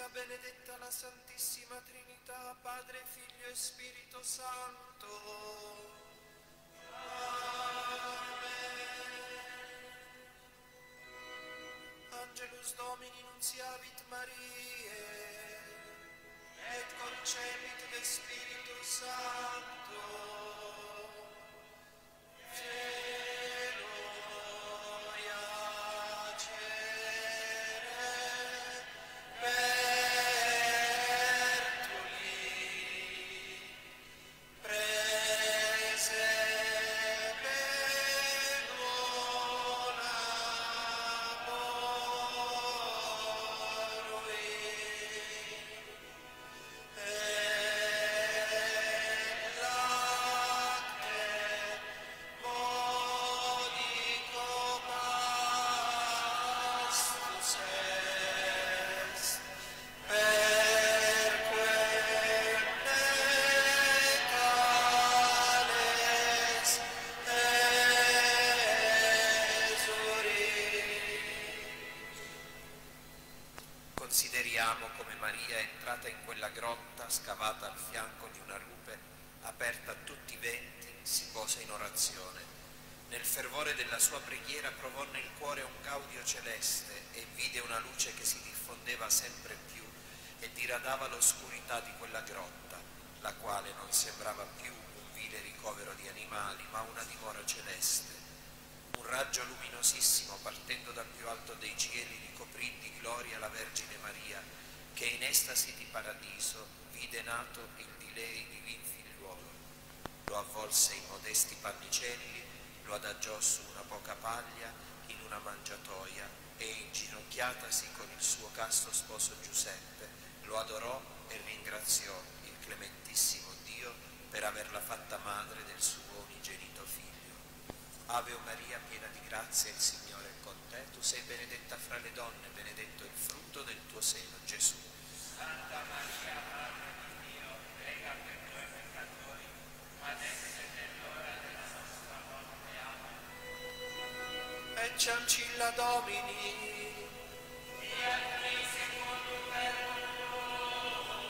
benedetta la Santissima Trinità, Padre, Figlio e Spirito Santo. Angelus Domini nunciavit Mariae, et concepit de Spiritu Sancto. Consideriamo come Maria è entrata in quella grotta scavata al fianco di una rupe, aperta a tutti i venti, si pose in orazione. Nel fervore della sua preghiera provò nel cuore un gaudio celeste e vide una luce che si diffondeva sempre più e diradava l'oscurità di quella grotta, la quale non sembrava più un vile ricovero di animali, ma una dimora celeste. Un raggio luminosissimo, partendo dal più alto dei cieli, ricoprì di gloria la Vergine Maria, che in estasi di paradiso vide nato il di lei divin figliuolo. Lo avvolse in modesti pannicelli, lo adagiò su una poca paglia in una mangiatoia e, inginocchiatasi con il suo casto sposo Giuseppe, lo adorò e ringraziò il clementissimo Dio per averla fatta madre del suo unigenito figlio. Ave Maria, piena di grazia, il Signore è con te. Tu sei benedetta fra le donne, benedetto il frutto del tuo seno, Gesù. Santa Maria, Madre di Dio, prega per noi peccatori, adesso è nell'ora della nostra morte. Amen. Et ancilla Domini, Sia qui secondo il verbo tuo.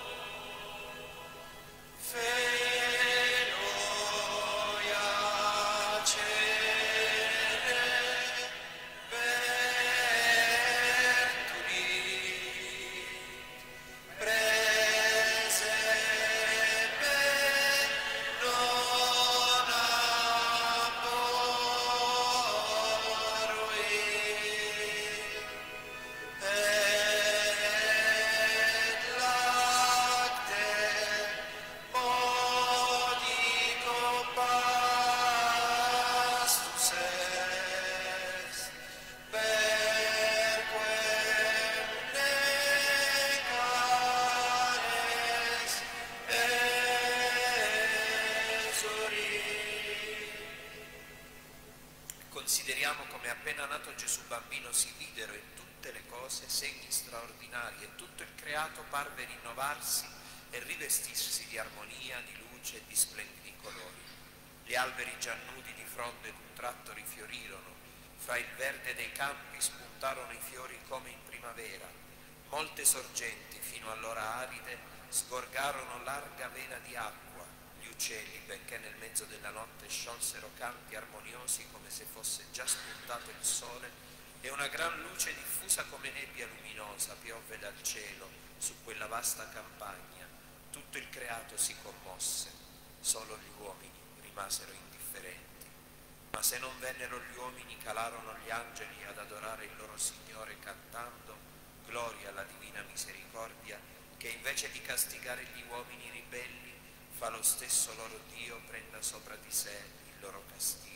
Consideriamo come appena nato Gesù bambino si videro in tutte le cose segni straordinari e tutto il creato parve rinnovarsi e rivestirsi di armonia, di luce e di splendidi colori. Gli alberi già nudi di fronde d'un tratto rifiorirono, fra il verde dei campi spuntarono i fiori come in primavera. Molte sorgenti, fino allora aride, sgorgarono larga vena di acqua. Gli uccelli, benché nel mezzo della notte sciolsero canti armoniosi come se fosse già spuntato il sole, e una gran luce diffusa come nebbia luminosa piovve dal cielo su quella vasta campagna. Tutto il creato si commosse, solo gli uomini rimasero indifferenti. Ma se non vennero gli uomini, calarono gli angeli ad adorare il loro Signore cantando: gloria alla divina misericordia, che invece di castigare gli uomini ribelli fa lo stesso loro Dio prenda sopra di sé il loro castigo.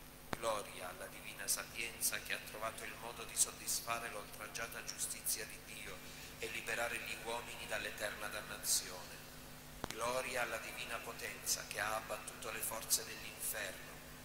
Gloria alla divina sapienza, che ha trovato il modo di soddisfare l'oltraggiata giustizia di Dio e liberare gli uomini dall'eterna dannazione. Gloria alla divina potenza, che ha abbattuto le forze dell'inferno.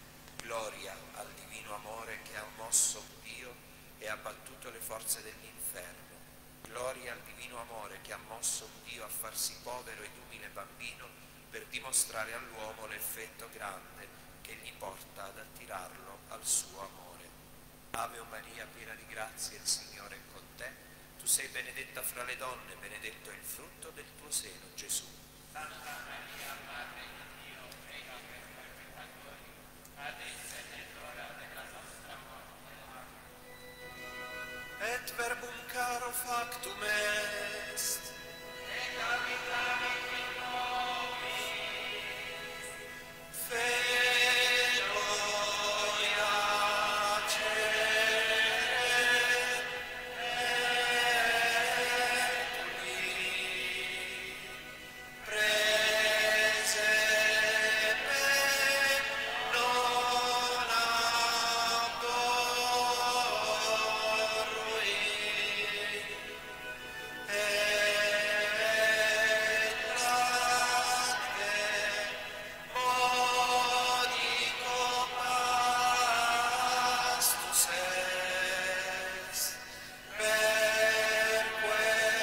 Gloria al divino amore, che ha mosso Dio e abbattuto le forze dell'inferno. Gloria al divino amore, che ha mosso Dio a farsi povero ed umile bambino per dimostrare all'uomo l'effetto grande che gli porta ad attirarlo al suo amore. Ave Maria, piena di grazia, il Signore è con te. Tu sei benedetta fra le donne, benedetto è il frutto del tuo seno, Gesù. Santa Maria, Madre di Dio, prega per noi peccatori, adesso e nell'ora della nostra morte. Amen. Et verbum caro factum est, Et habitavit in nobis, Felo iacere, etuli, presepe non abdorui, et lacte modico pastus est, perque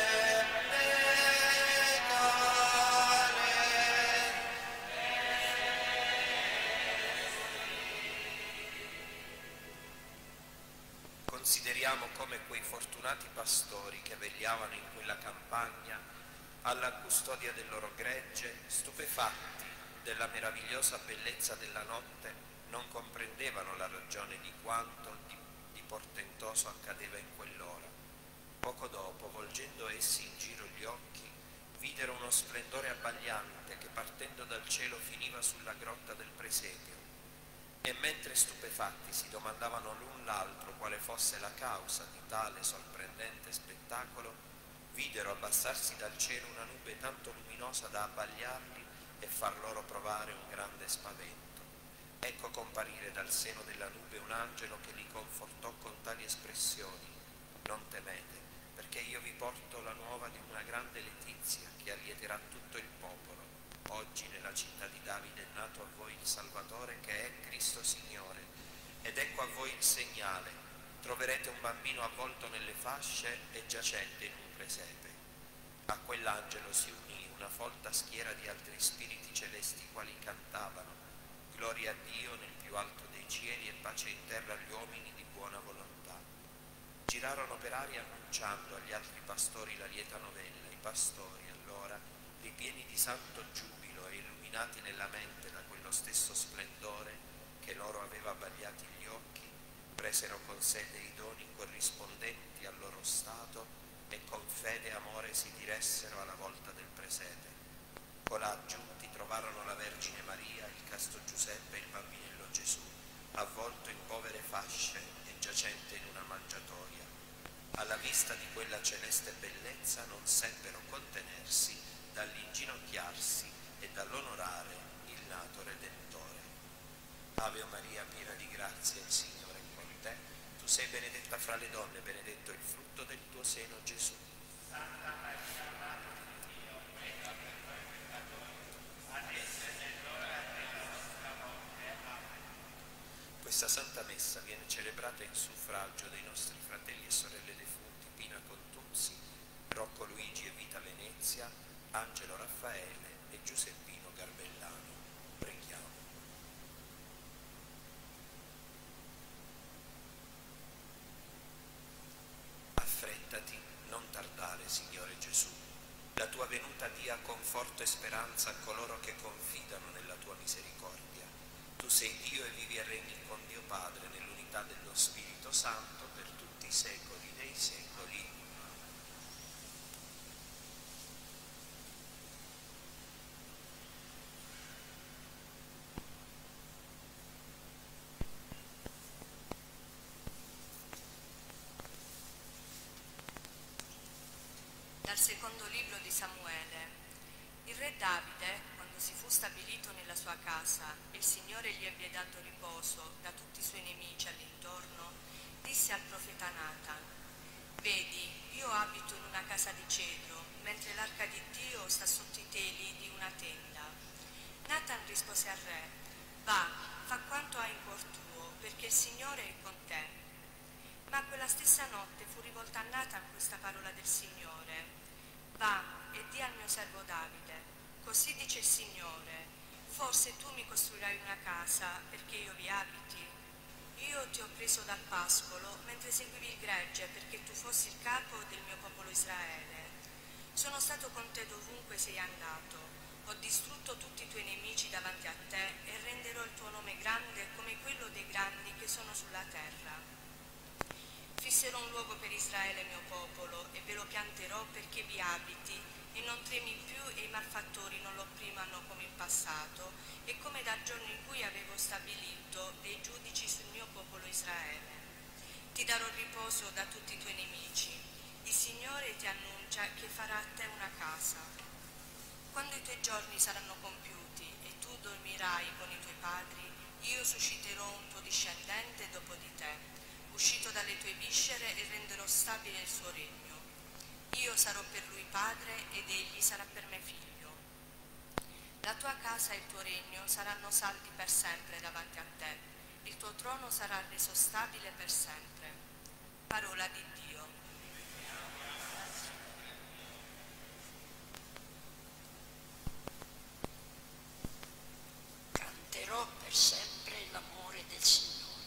Consideriamo come quei fortunati pastori che vegliavano in quella campagna alla custodia del loro gregge, stupefatti della meravigliosa bellezza della notte, non comprendevano la ragione di quanto di portentoso accadeva in quell'ora. Poco dopo, volgendo essi in giro gli occhi, videro uno splendore abbagliante che partendo dal cielo finiva sulla grotta del presepio. E mentre stupefatti si domandavano l'un l'altro quale fosse la causa di tale sorprendente spettacolo, videro abbassarsi dal cielo una nube tanto luminosa da abbagliarli e far loro provare un grande spavento. Ecco comparire dal seno della nube un angelo che li confortò con tali espressioni: non temete, perché io vi porto la nuova di una grande letizia che allieterà tutto il popolo. Oggi nella città di Davide è nato a voi il Salvatore, che è Cristo Signore. Ed ecco a voi il segnale: troverete un bambino avvolto nelle fasce e giacente in un presepe. A quell'angelo si unì una folta schiera di altri spiriti celesti, quali cantavano: gloria a Dio nel più alto dei cieli e pace in terra agli uomini di buona volontà. Girarono per aria annunciando agli altri pastori la lieta novella. I pastori allora, ripieni di santo giubilo e illuminati nella mente da quello stesso splendore che loro aveva abbagliati gli occhi, presero con sé dei doni corrispondenti al loro stato e con fede e amore si diressero alla volta del presepe. Colà giunti trovarono la Vergine Maria, il casto Giuseppe e il bambinello Gesù, avvolto in povere fasce e giacente in una mangiatoia. Alla vista di quella celeste bellezza non seppero contenersi dall'inginocchiarsi e dall'onorare il nato Redentore. Ave Maria, piena di grazia, il Signore è con te. Tu sei benedetta fra le donne, benedetto il frutto del tuo seno, Gesù. Santa Maria, Madre di Dio, prega per noi peccatori, adesso e nell'ora della nostra morte. Amen. Questa Santa Messa viene celebrata in suffragio dei nostri fratelli e sorelle defunti Pina Contuzzi, Rocco Luigi e Vita Venezia, Angelo Raffaele e Giuseppino Garbellano. Preghiamo. Affrettati, non tardare, Signore Gesù. La tua venuta dia conforto e speranza a coloro che confidano nella tua misericordia. Tu sei Dio e vivi e regni con Dio Padre nell'unità dello Spirito Santo per tutti i secoli dei secoli. Dal secondo libro di Samuele. Il re Davide, quando si fu stabilito nella sua casa e il Signore gli ebbe dato riposo da tutti i suoi nemici all'intorno, disse al profeta Natan: vedi, io abito in una casa di cedro, mentre l'arca di Dio sta sotto i teli di una tenda. Natan rispose al re: va, fa quanto hai in cuor tuo, perché il Signore è con te. Ma quella stessa notte fu rivolta a Natan questa parola del Signore: va e di al mio servo Davide: così dice il Signore, forse tu mi costruirai una casa perché io vi abiti? Io ti ho preso dal pascolo mentre seguivi il gregge perché tu fossi il capo del mio popolo Israele. Sono stato con te dovunque sei andato. Ho distrutto tutti i tuoi nemici davanti a te e renderò il tuo nome grande come quello dei grandi che sono sulla terra. Fisserò un luogo per Israele mio popolo e ve lo pianterò perché vi abiti e non tremi più e i malfattori non lo opprimano come in passato e come dal giorno in cui avevo stabilito dei giudici sul mio popolo Israele. Ti darò riposo da tutti i tuoi nemici. Il Signore ti annuncia che farà a te una casa. Quando i tuoi giorni saranno compiuti e tu dormirai con i tuoi padri, io susciterò un tuo discendente dopo di te, uscito dalle tue viscere, e renderò stabile il suo regno. Io sarò per lui padre ed egli sarà per me figlio. La tua casa e il tuo regno saranno saldi per sempre davanti a te. Il tuo trono sarà reso stabile per sempre. Parola di Dio. Canterò per sempre l'amore del Signore.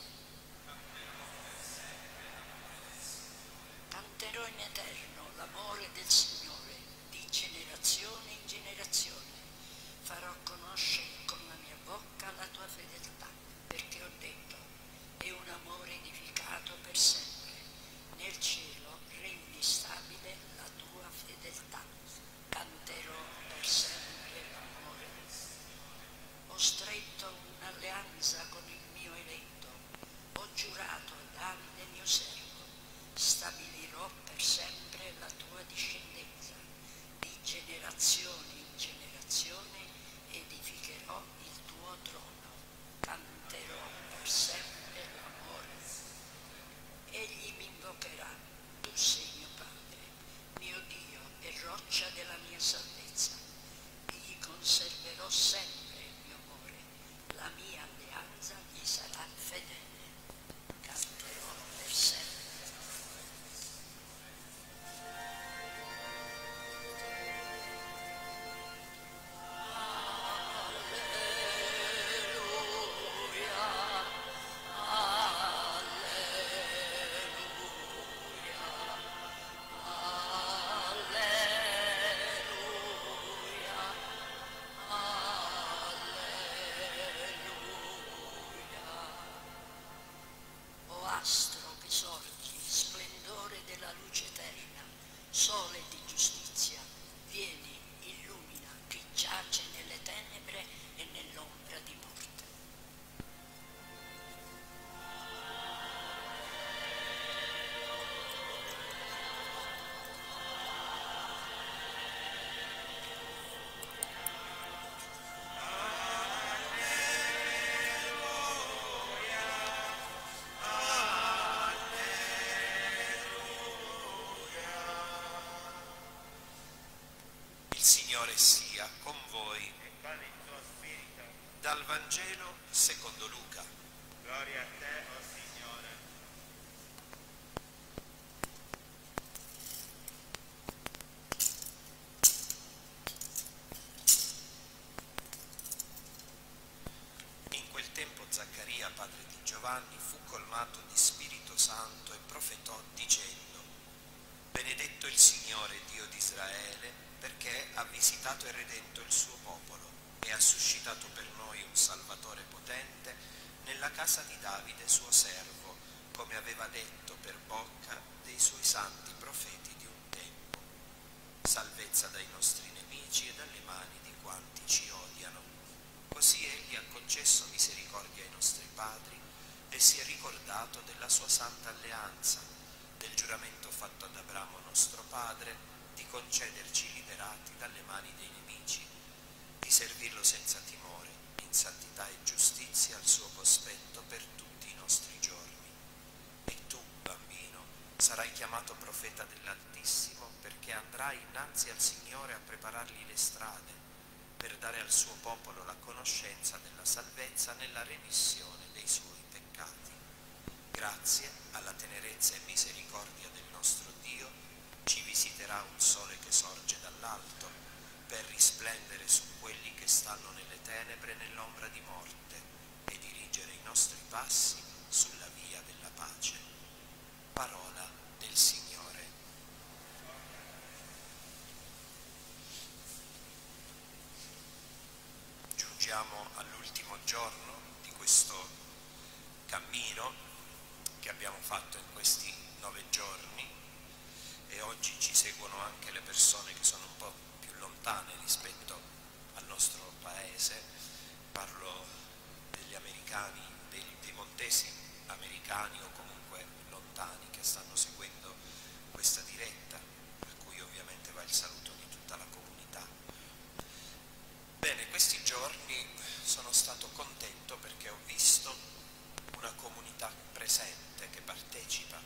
Canterò in eterno l'amore del Signore, di generazione in generazione. Farò conoscere con la mia bocca la tua fedeltà, perché ho detto, è un amore edificato per sempre. Nel cielo regni stabile la tua fedeltà. Canterò per sempre l'amore. Ho stretto un'alleanza con il mio eletto, ho giurato a Davide mio servo, stabilirò per sempre la tua discendenza, di generazione in generazione edificherò il tuo trono, canterò per sempre l'amore. Egli mi invocherà, tu sei mio Padre, mio Dio e roccia della mia salvezza, gli conserverò sempre il mio amore, la mia alleanza gli sarà fedele, canterò per sempre. O astro che sorgi, splendore della luce eterna, sole di giustizia, vieni, illumina chi giace nelle tenebre e nell'ombra di morte. Il Signore sia con voi. E con il tuo spirito. Dal Vangelo secondo Luca. Gloria a te, o Signore. In quel tempo Zaccaria, padre di Giovanni, fu colmato di Spirito Santo e profetò dicendo: Benedetto il Signore Dio di Israele, perché ha visitato e redento il suo popolo e ha suscitato per noi un Salvatore potente nella casa di Davide suo servo, come aveva detto per bocca dei suoi santi profeti di un tempo. Salvezza dai nostri nemici e dalle mani di quanti ci odiano. Così egli ha concesso misericordia ai nostri padri e si è ricordato della sua santa alleanza, del giuramento fatto ad Abramo nostro padre, di concederci liberati dalle mani dei nemici, di servirlo senza timore, in santità e giustizia al suo cospetto per tutti i nostri giorni. E tu, bambino, sarai chiamato profeta dell'Altissimo, perché andrai innanzi al Signore a preparargli le strade, per dare al suo popolo la conoscenza della salvezza nella remissione dei suoi peccati. Grazie alla tenerezza e misericordia del nostro Dio, ci visiterà un sole che sorge dall'alto, per risplendere su quelli che stanno nelle tenebre e nell'ombra di morte, e dirigere i nostri passi sulla via della pace. Parola del Signore. Giungiamo all'ultimo giorno di questo cammino che abbiamo fatto in questi 9 giorni e oggi ci seguono anche le persone che sono un po' più lontane rispetto al nostro paese. Parlo degli americani, dei montesi americani o comunque lontani che stanno seguendo questa diretta, a cui ovviamente va il saluto di tutta la comunità. Bene, questi giorni sono stato contento perché ho visto una comunità presente che partecipa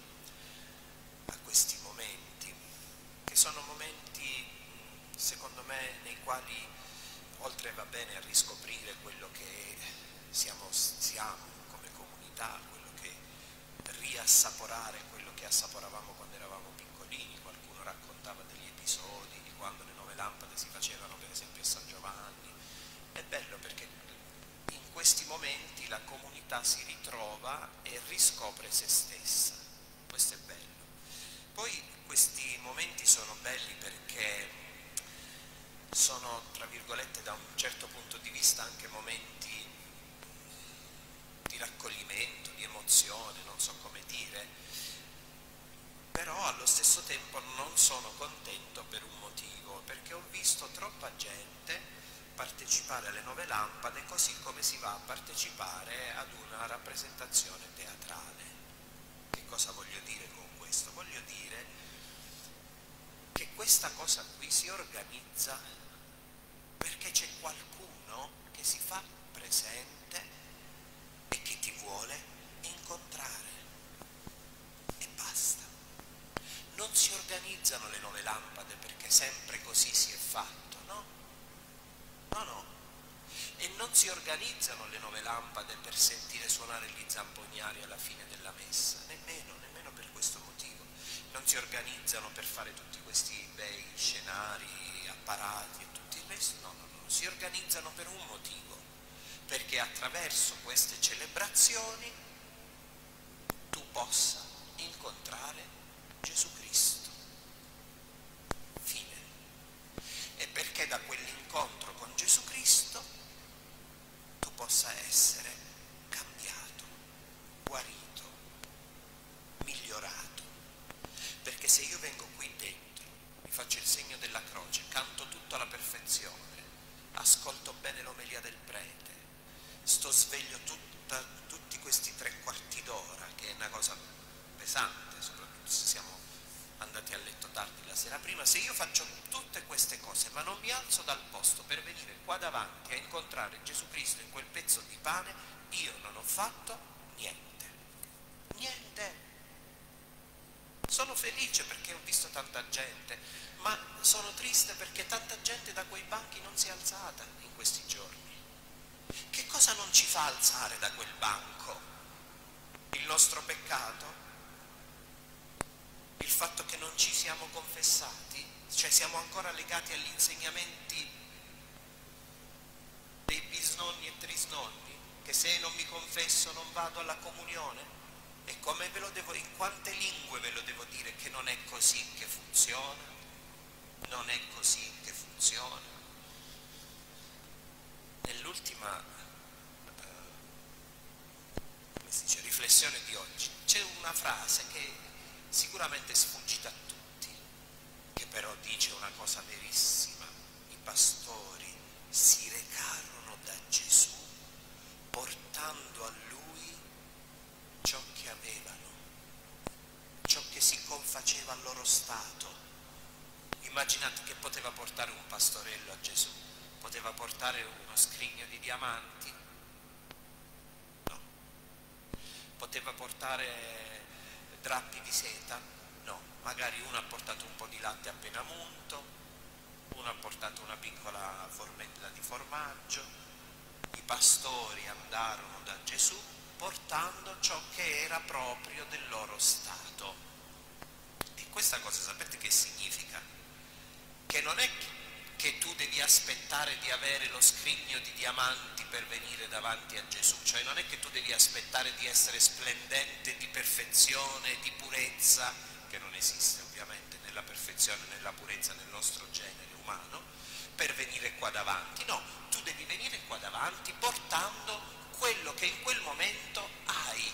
a questi momenti, che sono momenti secondo me nei quali oltre va bene a riscoprire quello che siamo come comunità, quello che riassaporare quello che assaporavamo quando eravamo piccolini. Qualcuno raccontava degli episodi di quando le 9 lampade si facevano per esempio a San Giovanni. È bello perché in questi momenti la comunità si ritrova e riscopre se stessa. Questo è bello. Poi questi momenti sono belli perché sono, tra virgolette, da un certo punto di vista anche momenti di raccoglimento, di emozione, non so come dire, però allo stesso tempo non sono contento per un motivo, perché ho visto troppa gente partecipare alle 9 lampade così come si va a partecipare ad una rappresentazione teatrale. Che cosa voglio dire con questo? Voglio dire che questa cosa qui si organizza perché c'è qualcuno che si fa presente e che ti vuole incontrare e basta. Non si organizzano le 9 lampade perché sempre così si è fatto, no? No. E non si organizzano le 9 lampade per sentire suonare gli zamponiari alla fine della messa, nemmeno per questo motivo. Non si organizzano per fare tutti questi bei scenari, apparati e tutto il resto, no. Si organizzano per un motivo, perché attraverso queste celebrazioni tu possa incontrare Gesù Cristo. Fine. E perché da quell'incontro con Gesù Cristo tu possa essere cambiato, guarito, migliorato. Perché se io vengo qui dentro, mi faccio il segno della croce, canto tutto alla perfezione, ascolto bene l'omelia del prete, sto sveglio tutti questi 3/4 d'ora, che è una cosa pesante, soprattutto se siamo andati a letto tardi la sera prima. Se io faccio tutte queste cose ma non mi alzo dal posto per venire qua davanti a incontrare Gesù Cristo in quel pezzo di pane, io non ho fatto niente. Sono felice perché ho visto tanta gente, ma sono triste perché tanta gente da quei banchi non si è alzata in questi giorni. Che cosa non ci fa alzare da quel banco? Il nostro peccato? Il fatto che non ci siamo confessati? Cioè siamo ancora legati agli insegnamenti dei bisnonni e trisnonni, che se non mi confesso non vado alla comunione? E come ve lo devo, in quante lingue ve lo devo dire che non è così che funziona? Non è così che funziona. Nell'ultima come si dice, riflessione di oggi c'è una frase che sicuramente è sfuggita a tutti, che però dice una cosa verissima. I pastori si recarono da Gesù portando a lui ciò che avevano, ciò che si confaceva al loro stato. Immaginate che poteva portare un pastorello a Gesù? Poteva portare uno scrigno di diamanti? No. Poteva portare drappi di seta? No. Magari uno ha portato un po' di latte appena munto, uno ha portato una piccola formella di formaggio. I pastori andarono da Gesù portando ciò che era proprio del loro stato. E questa cosa sapete che significa? Che non è che tu devi aspettare di avere lo scrigno di diamanti per venire davanti a Gesù, cioè non è che tu devi aspettare di essere splendente, di perfezione, di purezza, che non esiste ovviamente nella perfezione, nella purezza nel nostro genere umano, per venire qua davanti. No, tu devi venire qua davanti portando quello che in quel momento hai,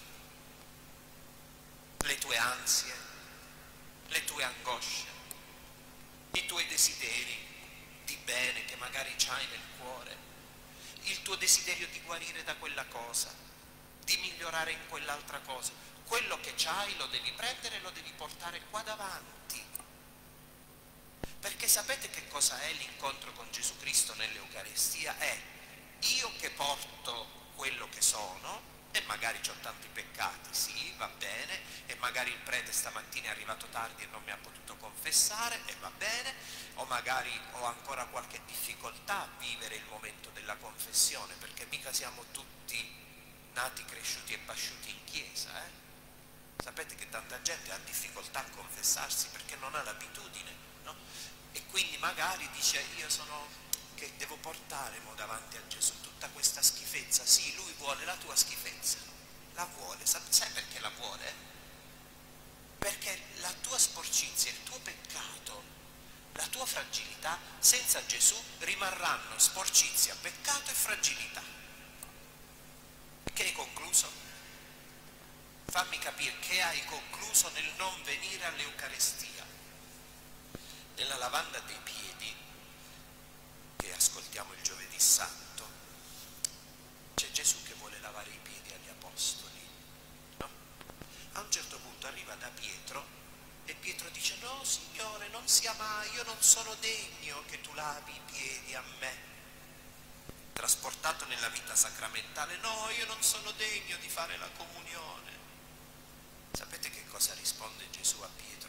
le tue ansie, le tue angosce, i tuoi desideri di bene che magari c'hai nel cuore, il tuo desiderio di guarire da quella cosa, di migliorare in quell'altra cosa. Quello che c'hai lo devi prendere e lo devi portare qua davanti. Perché sapete che cosa è l'incontro con Gesù Cristo nell'Eucaristia? È io che porto quello che sono, e magari ho tanti peccati, sì, va bene, e magari il prete stamattina è arrivato tardi e non mi ha potuto confessare, e va bene, o magari ho ancora qualche difficoltà a vivere il momento della confessione, perché mica siamo tutti nati, cresciuti e pasciuti in chiesa, Sapete che tanta gente ha difficoltà a confessarsi perché non ha l'abitudine, no? E quindi magari dice, io sono che devo portare davanti a Gesù tutta questa schifezza. Sì, lui vuole la tua schifezza, la vuole. Sai perché la vuole? Perché la tua sporcizia, il tuo peccato, la tua fragilità senza Gesù rimarranno sporcizia, peccato e fragilità. Che hai concluso? Fammi capire che hai concluso nel non venire all'Eucaristia. Nella lavanda dei piedi che ascoltiamo il giovedì santo c'è Gesù che vuole lavare i piedi agli apostoli, no? A un certo punto arriva da Pietro e Pietro dice, no Signore, non sia mai, io non sono degno che tu lavi i piedi a me. Trasportato nella vita sacramentale, no, io non sono degno di fare la comunione. Sapete che cosa risponde Gesù a Pietro?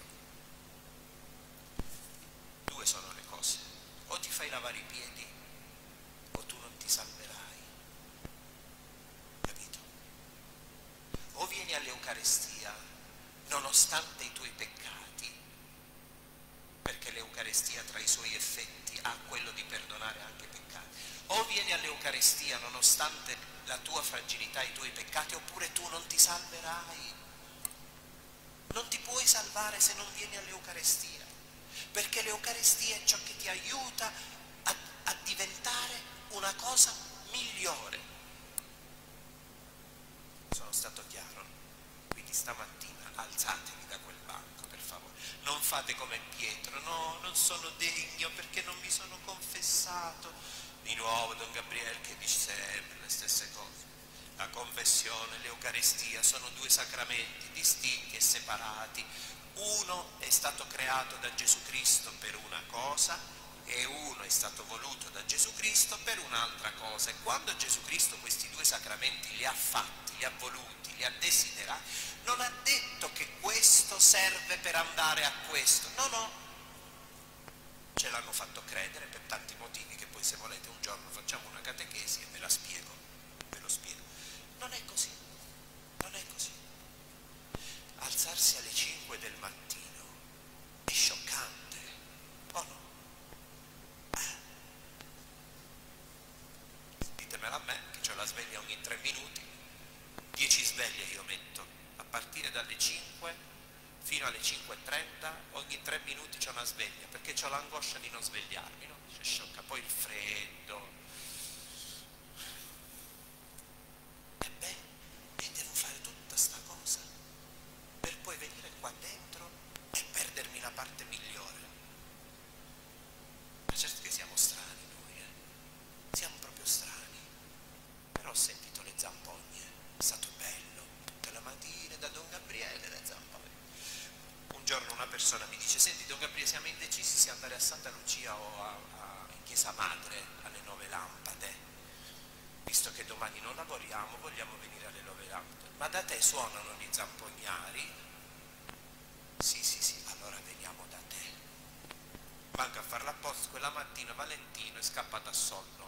Due sono le cose: o ti fai lavare i piedi o tu non ti salverai, capito? O vieni all'Eucaristia nonostante i tuoi peccati, perché l'Eucaristia tra i suoi effetti ha quello di perdonare anche i peccati, o vieni all'Eucaristia nonostante la tua fragilità, i tuoi peccati, oppure tu non ti salverai. Non ti puoi salvare se non vieni all'Eucaristia, perché l'Eucaristia è ciò che ti aiuta a diventare una cosa migliore. Sono stato chiaro? Quindi stamattina alzatevi da quel banco, per favore. Non fate come Pietro, no, non sono degno perché non mi sono confessato. Di nuovo Don Gabriele che dice sempre le stesse cose. La confessione, l'Eucaristia sono due sacramenti distinti e separati. Uno è stato creato da Gesù Cristo per una cosa e uno è stato voluto da Gesù Cristo per un'altra cosa. E quando Gesù Cristo questi due sacramenti li ha fatti, li ha voluti, li ha desiderati, non ha detto che questo serve per andare a questo. No, no. Ce l'hanno fatto credere per tanti motivi che poi, se volete, un giorno facciamo una catechesi e ve la spiego, ve lo spiego. Non è così, non è così. Alzarsi alle 5 del mattino è scioccante, o no? Ditemelo a me, che ho la sveglia ogni 3 minuti, 10 sveglie io metto, a partire dalle 5 fino alle 5:30, ogni 3 minuti c'ho una sveglia, perché ho l'angoscia di non svegliarmi, no? C'è sciocca, poi il freddo. E devo fare tutta sta cosa per poi venire qua dentro e perdermi la parte migliore. Ma certo che siamo strani noi, siamo proprio strani. Però ho sentito le zampogne, è stato bello, tutta la mattina da Don Gabriele le zampogne. Un giorno una persona mi dice, senti Don Gabriele, siamo indecisi se andare a Santa Lucia o in Chiesa Madre alle 9 lampade. Visto che domani non lavoriamo, vogliamo venire alle 9 lampade. Ma da te suonano gli zampognari? Sì, allora veniamo da te. Manca a farla apposta, quella mattina Valentino è scappato a sonno.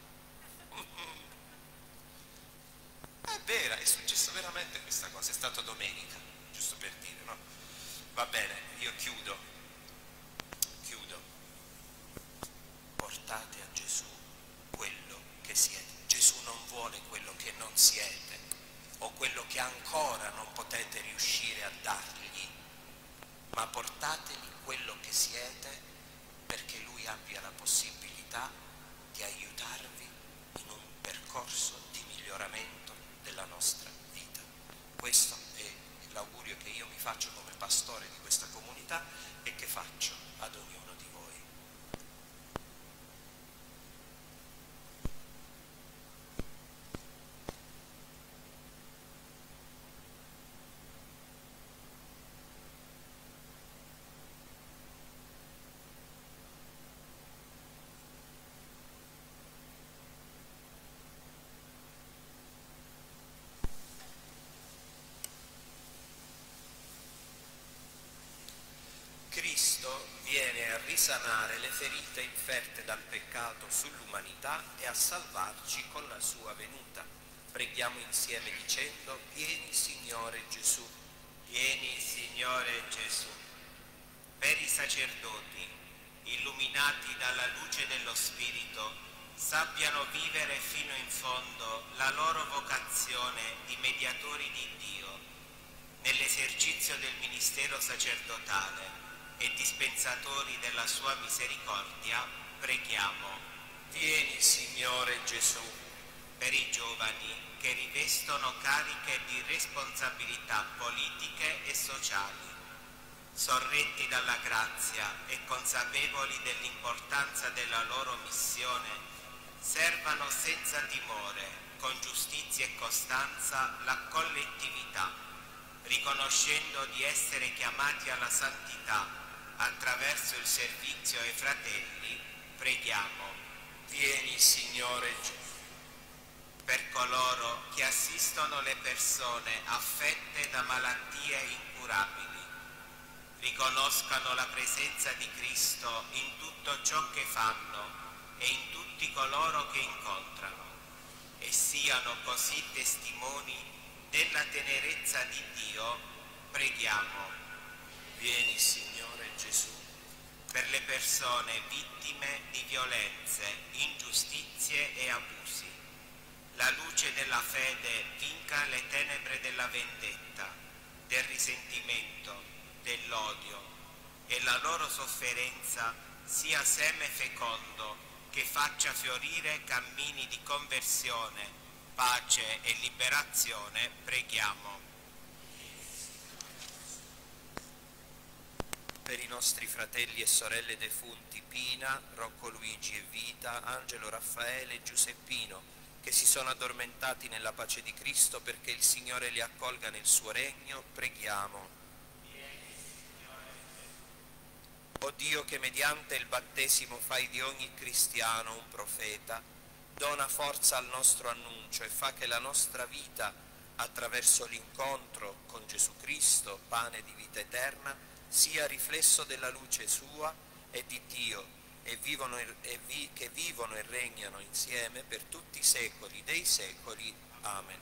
È vera, è successo veramente questa cosa, è stato domenica, giusto per dire, no? Va bene, io chiudo. portate a Gesù quello che siete. Gesù non vuole quello che non siete o quello che ancora non potete riuscire a dargli, ma portateli quello che siete perché Lui abbia la possibilità di aiutarvi in un percorso di miglioramento della nostra vita. Questo è l'augurio che io mi faccio come pastore di questa comunità e che faccio ad ognuno di voi. Cristo viene a risanare le ferite inferte dal peccato sull'umanità e a salvarci con la sua venuta. Preghiamo insieme dicendo: vieni Signore Gesù. Vieni, Signore Gesù. Per i sacerdoti, illuminati dalla luce dello Spirito, sappiano vivere fino in fondo la loro vocazione di mediatori di Dio. Nell'esercizio del ministero sacerdotale e dispensatori della sua misericordia, preghiamo. Vieni Signore Gesù. Per i giovani che rivestono cariche di responsabilità politiche e sociali, sorretti dalla grazia e consapevoli dell'importanza della loro missione, servano senza timore, con giustizia e costanza, la collettività, riconoscendo di essere chiamati alla santità attraverso il servizio ai fratelli. Preghiamo. Vieni Signore Gesù. Per coloro che assistono le persone affette da malattie incurabili, riconoscano la presenza di Cristo in tutto ciò che fanno e in tutti coloro che incontrano, e siano così testimoni della tenerezza di Dio. Preghiamo. Vieni Signore Gesù. Per le persone vittime di violenze, ingiustizie e abusi, la luce della fede vinca le tenebre della vendetta, del risentimento, dell'odio, e la loro sofferenza sia seme fecondo che faccia fiorire cammini di conversione, pace e liberazione. Preghiamo. Per i nostri fratelli e sorelle defunti Pina, Rocco Luigi e Vita, Angelo Raffaele e Giuseppino, che si sono addormentati nella pace di Cristo perché il Signore li accolga nel suo regno, preghiamo. O Dio, che mediante il battesimo fai di ogni cristiano un profeta, dona forza al nostro annuncio e fa che la nostra vita, attraverso l'incontro con Gesù Cristo, pane di vita eterna, sia riflesso della luce sua e di Dio, che vivono e regnano insieme per tutti i secoli dei secoli. Amen.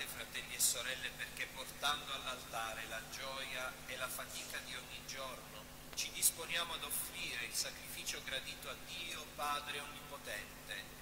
te, fratelli e sorelle, perché portando all'altare la gioia e la fatica di ogni giorno, ci disponiamo ad offrire il sacrificio gradito a Dio, Padre Onnipotente.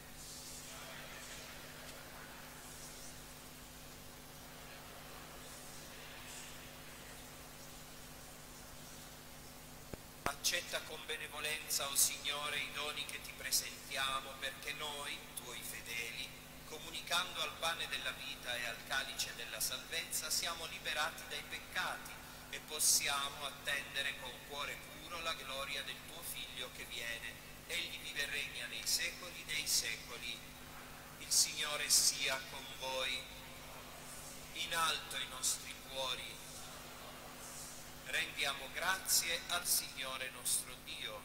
Accetta con benevolenza, o Signore, i doni che ti presentiamo, perché noi, tuoi fedeli, comunicando al pane della vita e al calice della salvezza, siamo liberati dai peccati e possiamo attendere con cuore puro la gloria del tuo Figlio che viene. Egli vive e regna nei secoli dei secoli. Il Signore sia con voi. In alto i nostri cuori. Rendiamo grazie al Signore nostro Dio.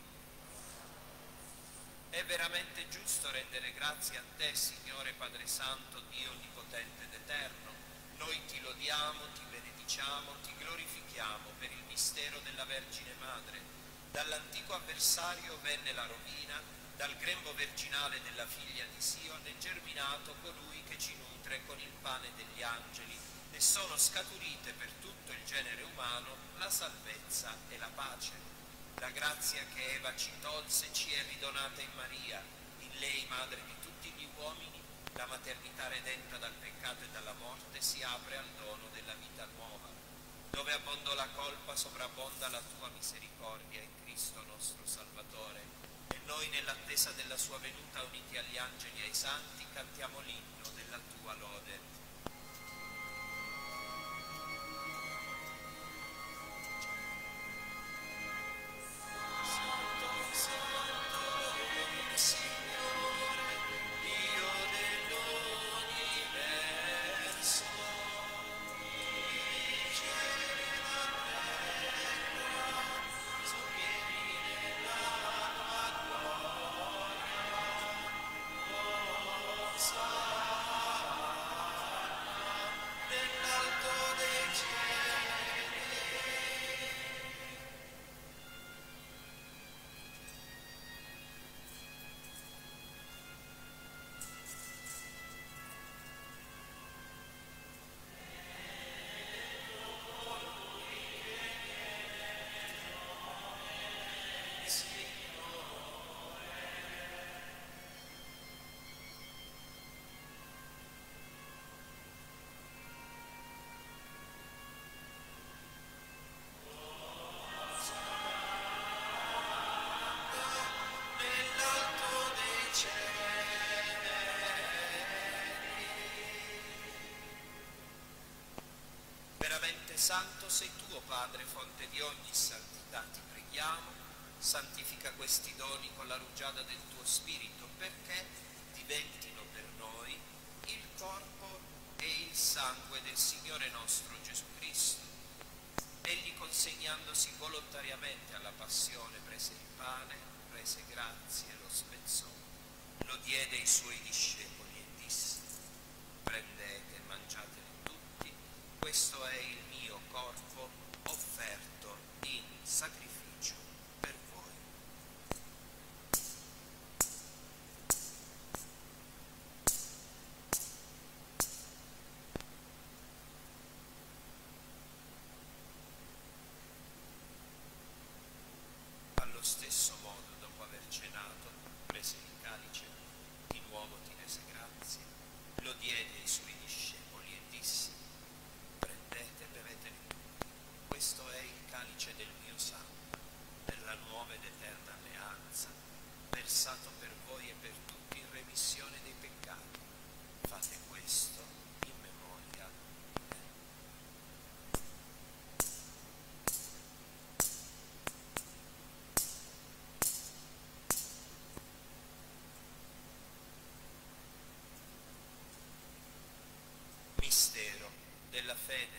È veramente giusto rendere grazie a te, Signore Padre Santo, Dio Onnipotente ed Eterno. Noi ti lodiamo, ti benediciamo, ti glorifichiamo per il mistero della Vergine Madre. Dall'antico avversario venne la rovina, dal grembo virginale della figlia di Sion è germinato colui che ci nutre con il pane degli angeli, e sono scaturite per tutto il genere umano la salvezza e la pace. La grazia che Eva ci tolse ci è ridonata in Maria, in lei madre di tutti gli uomini. La maternità redenta dal peccato e dalla morte si apre al dono della vita nuova. Dove abbondò la colpa, sovrabbonda la tua misericordia in Cristo nostro Salvatore. E noi, nell'attesa della sua venuta, uniti agli angeli e ai santi, cantiamo l'inno della tua lode. Santo sei tu, o Padre, fonte di ogni santità, ti preghiamo, santifica questi doni con la rugiada del tuo Spirito, perché diventino per noi il corpo e il sangue del Signore nostro Gesù Cristo. Egli, consegnandosi volontariamente alla passione, prese il pane, rese grazie e lo spezzò, lo diede ai suoi discepoli e disse: prendete e mangiatene tutti, questo è il mio corpo offerto in sacrificio per voi. Allo stesso modo, dopo aver cenato, prese il calice, di nuovo ti rese grazie, lo diede ai suoi discepoli e disse: prendete e bevetene tutti, questo è il calice del mio sangue, della nuova ed eterna alleanza, versato per voi e per tutti in remissione dei peccati. Fate questo in memoria di me. Mistero della fede.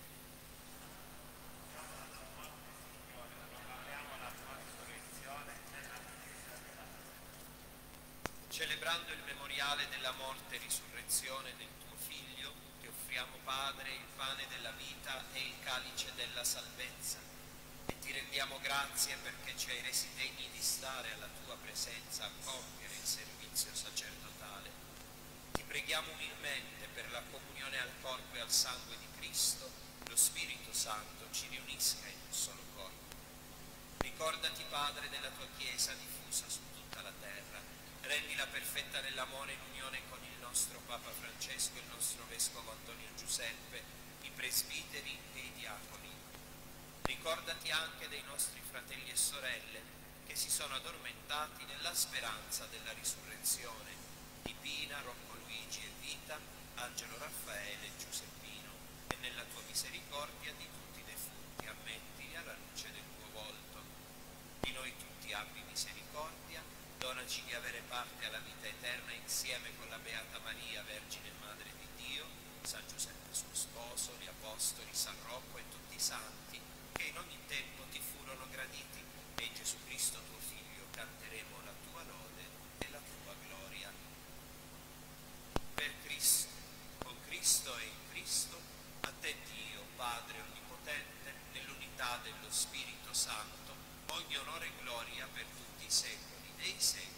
Celebrando il memoriale della morte e risurrezione del tuo Figlio, ti offriamo, Padre, il pane della vita e il calice della salvezza, e ti rendiamo grazie perché ci hai resi degni di stare alla tua presenza a compiere il servizio sacerdotale. Ti Preghiamo umilmente per la comunione al corpo e al sangue di Cristo, lo Spirito Santo ci riunisca in un solo corpo. Ricordati, Padre, della tua Chiesa diffusa su tutta la terra. Rendila perfetta nell'amore in unione con il nostro Papa Francesco, il nostro Vescovo Antonio Giuseppe, i presbiteri e i diaconi. Ricordati anche dei nostri fratelli e sorelle che si sono addormentati nella speranza della risurrezione, di Pina, Rocco Luigi e Vita, Angelo Raffaele e Giuseppino, e nella tua misericordia di tutti i defunti ammettili alla luce del tuo volto. Di noi tutti abbi misericordia, donaci di avere parte alla vita eterna insieme con la Beata Maria, Vergine Madre di Dio, San Giuseppe suo sposo, gli Apostoli, San Rocco e tutti i santi, che in ogni tempo ti furono graditi, e in Gesù Cristo tuo Figlio canteremo la tua lode e la tua gloria. Per Cristo, con Cristo e in Cristo, a te Dio, Padre Onnipotente, nell'unità dello Spirito Santo, ogni onore e gloria per tutti i secoli dei secoli.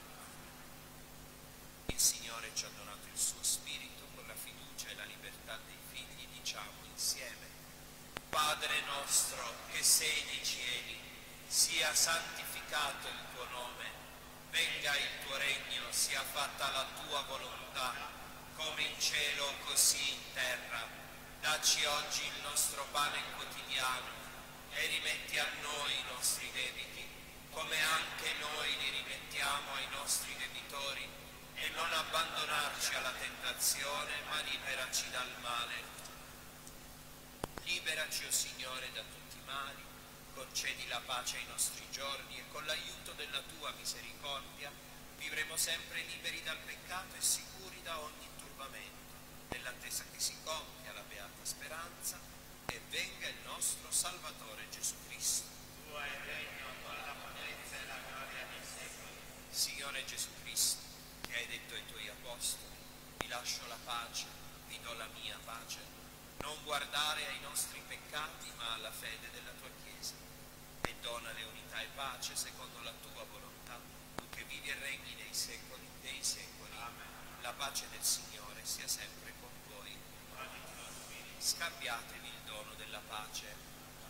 Il Signore ci ha donato il suo Spirito, con la fiducia e la libertà dei figli diciamo insieme: Padre nostro che sei nei cieli, sia santificato il tuo nome, venga il tuo regno, sia fatta la tua volontà, come in cielo così in terra. Dacci oggi il nostro pane quotidiano e rimetti a noi i nostri debiti, come anche noi li rimettiamo ai nostri debitori, e non abbandonarci alla tentazione, ma liberaci dal male. Liberaci, o Signore, da tutti i mali, concedi la pace ai nostri giorni, e con l'aiuto della tua misericordia vivremo sempre liberi dal peccato e sicuri da ogni turbamento, nell'attesa che si compia la beata speranza e venga il nostro Salvatore Gesù Cristo. Tuo è il regno, con la potenza e la gloria dei secoli. Signore Gesù Cristo, che hai detto ai tuoi apostoli: vi lascio la pace, vi do la mia pace, non guardare ai nostri peccati ma alla fede della tua Chiesa, e donale unità e pace secondo la tua volontà, tu che vivi e regni nei secoli dei secoli. Amen. La pace del Signore sia sempre con voi. Scambiatevi il dono della pace.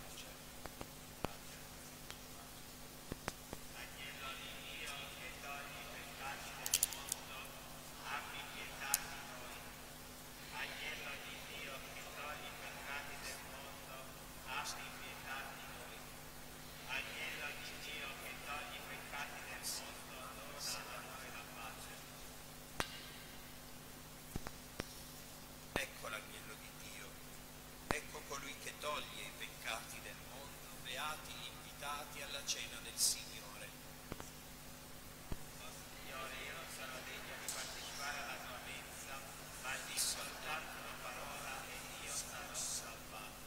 Agnello di Dio che togli i peccati del mondo, abbi pietà di noi. Agnello di Dio che togli i peccati del mondo, abbi pietà di noi. Agnello di Dio che togli i peccati del mondo, dona a noi la pace. Ecco l'agnello di Dio, ecco colui che toglie i peccati del mondo, beati gli invitati alla cena del Signore. Oh Signore, io non sono degno di partecipare alla tua mensa, ma di soltanto una parola e io sarò salvato.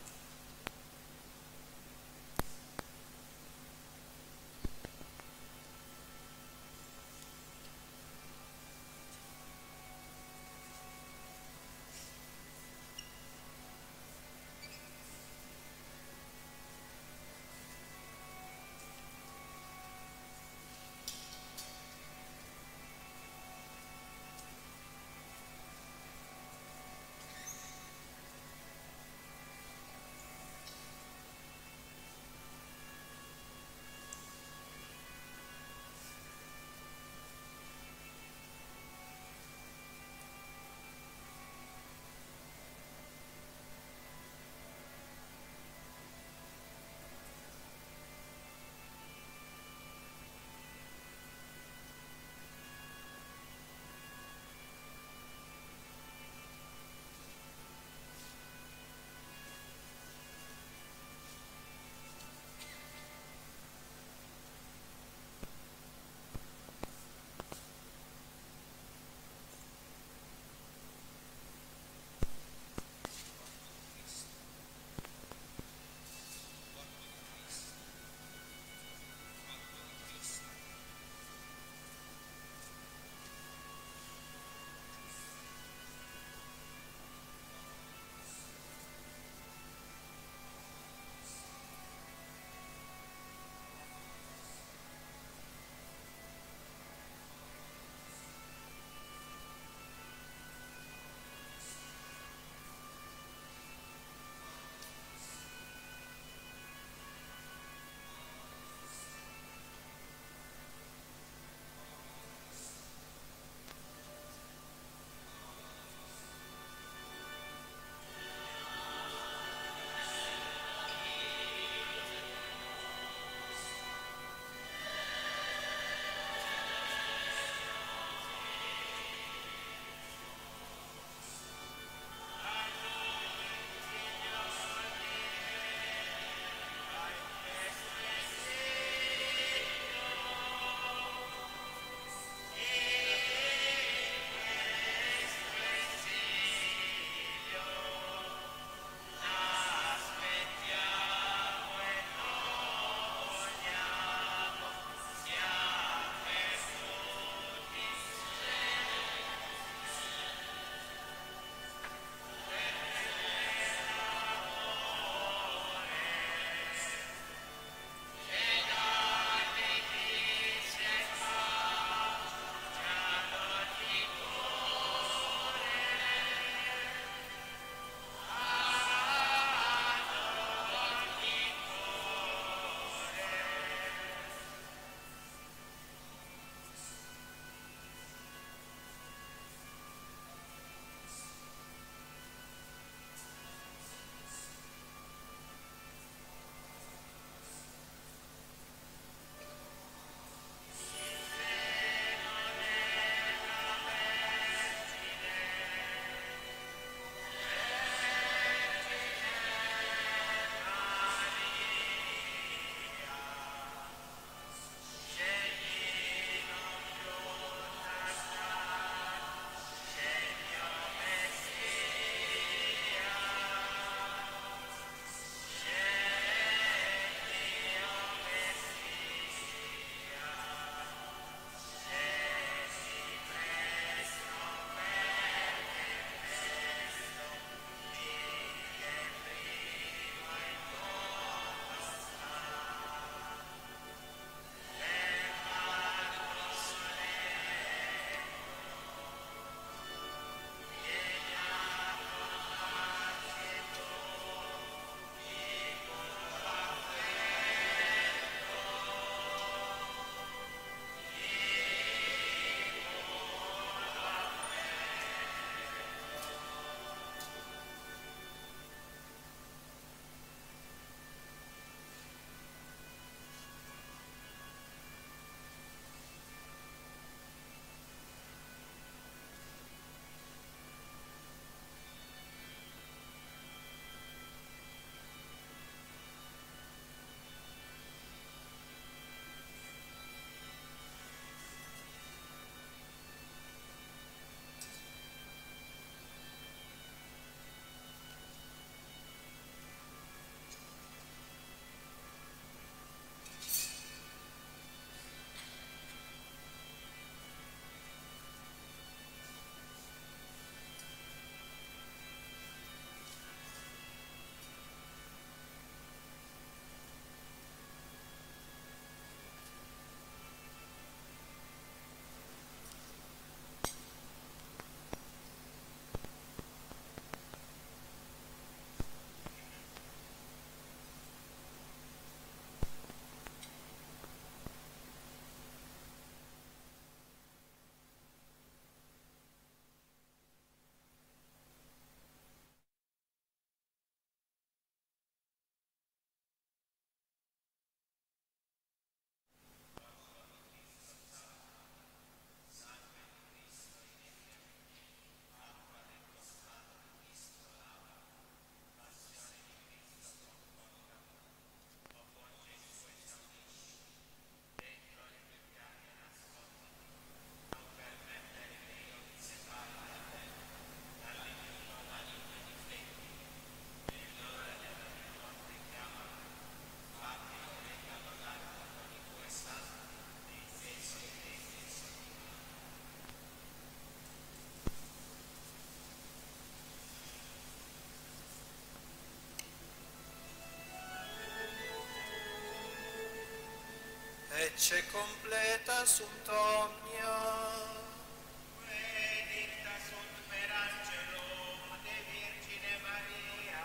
ecce completa sunt omnia. Benedicta sunt per angelum de Virgine Maria.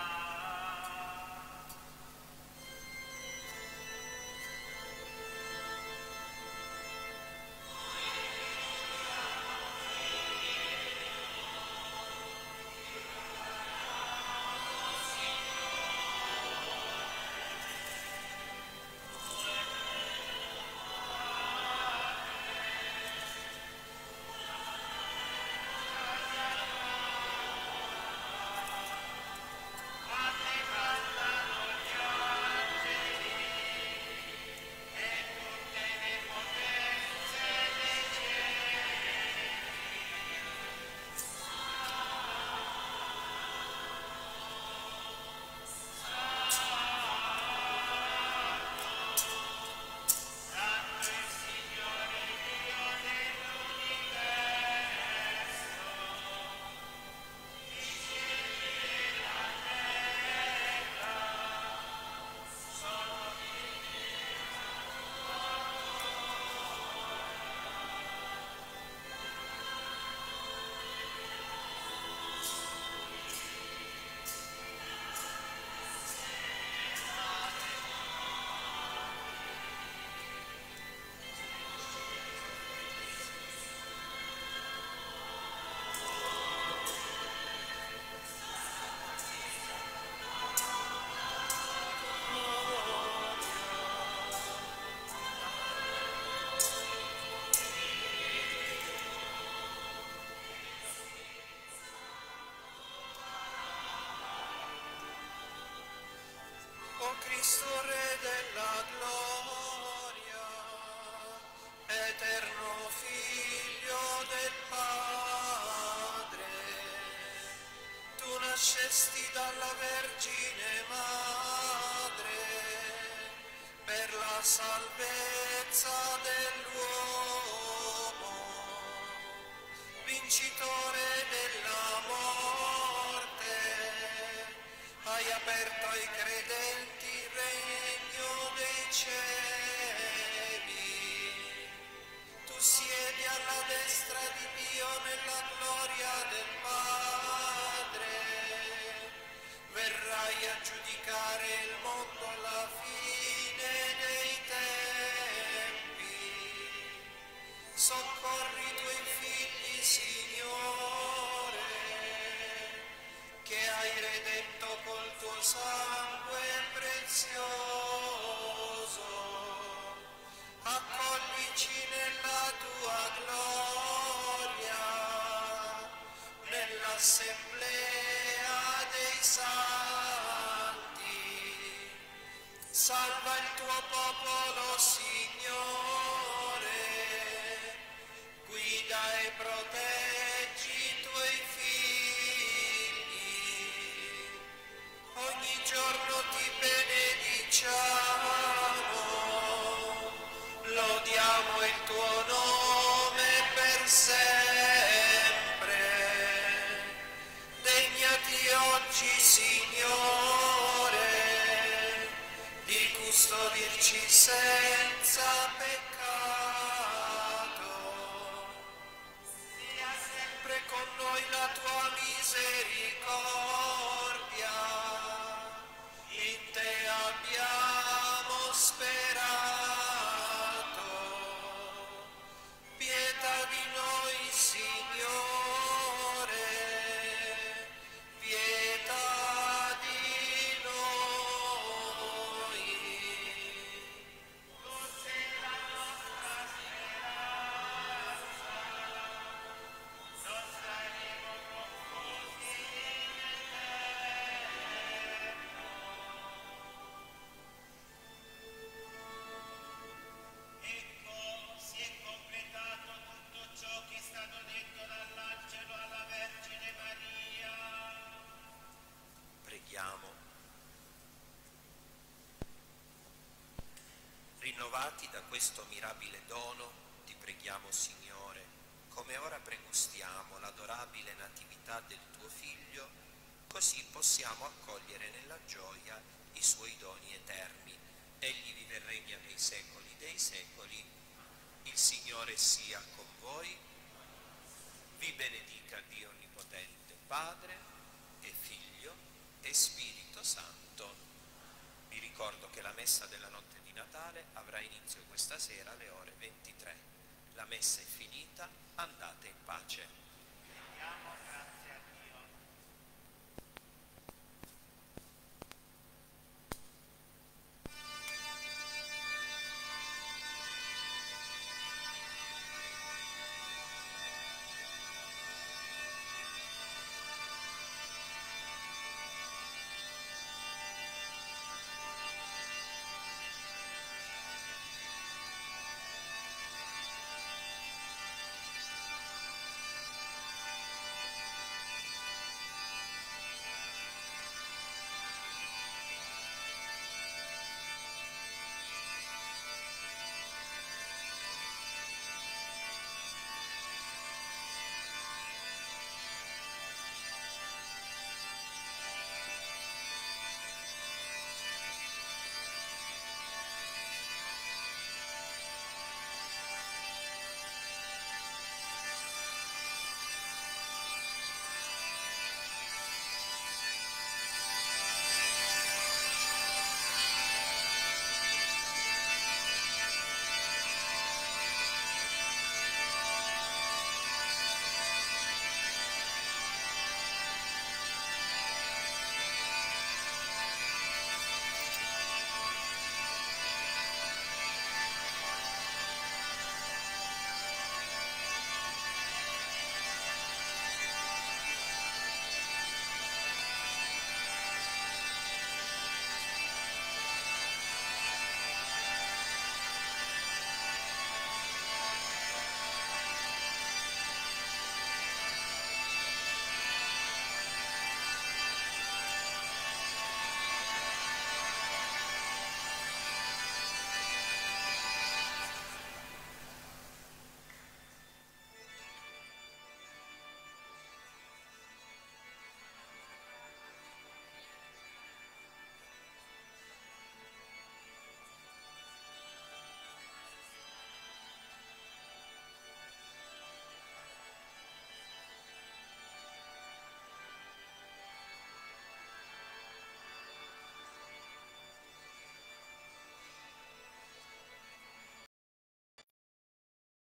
O Cristo Re della gloria, eterno Figlio del Padre, tu nascesti dalla Vergine Madre per la salvezza dell'uomo, vincitore della morte, hai aperto ai credenti il regno dei cieli. Tu siedi alla destra di Dio nella gloria del Padre. Verrai a giudicare il mondo alla fine dei tempi. Soccorri i tuoi figli, Signore, che hai redento col tuo sangue prezioso. Accoglici nella tua gloria, nell'assemblea dei santi. Salva il tuo popolo, Signore, guida e proteggi i tuoi figli. Ogni giorno ti benediciamo, lodiamo il tuo nome per sempre. Degnati oggi, Signore, di custodirci senza peccato. Sia sempre con noi la tua misericordia, in te abbiamo sperato. Pietà di noi, Signore, pietà di noi. Tu sei la nostra speranza, non saremo confusi Ecco, si è completato tutto ciò che è stato detto dall'angelo alla Vergine Maria. Preghiamo. Rinnovati da questo mirabile dono, ti preghiamo, Signore, come ora pregustiamo l'adorabile natività del tuo Figlio, così possiamo accogliere nella gioia i suoi doni eterni. Egli vive e regna nei secoli dei dei secoli. Il Signore sia con voi. Vi benedica Dio Onnipotente, Padre e Figlio e Spirito Santo. Vi ricordo che la messa della notte di Natale avrà inizio questa sera alle ore 23. La messa è finita, andate in pace.